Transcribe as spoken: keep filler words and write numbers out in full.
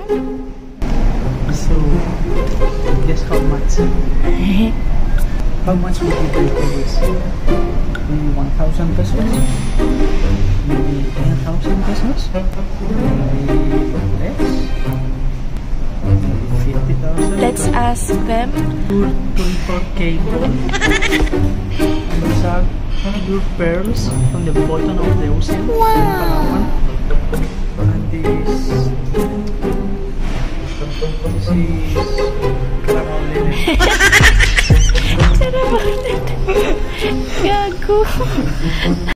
So, guess how much? How much would you pay for this? Maybe one thousand pesos? Maybe ten thousand pesos? Maybe less? Maybe fifty thousand? Let's ask them. twenty-four K gold. And these are pure pearls from the bottom of the ocean. Wow! And this, this is carabao linen. Gago.